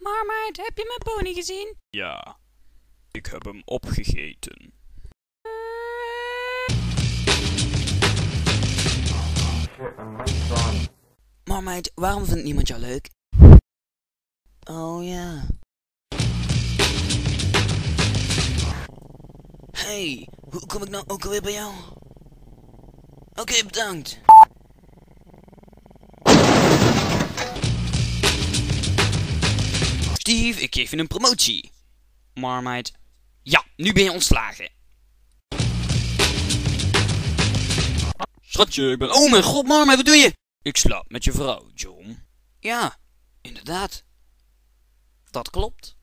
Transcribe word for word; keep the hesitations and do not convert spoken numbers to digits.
Marmite, heb je mijn pony gezien? Ja, ik heb hem opgegeten. Marmite, waarom vindt niemand jou leuk? Oh ja. Hey, hoe kom ik nou ook alweer bij jou? Oké, okay, bedankt. Steve, ik geef je een promotie. Marmite. Ja, nu ben je ontslagen. Schatje, ik ben... Oh mijn god, Marmite, wat doe je? Ik slaap met je vrouw, John. Ja, inderdaad. Dat klopt.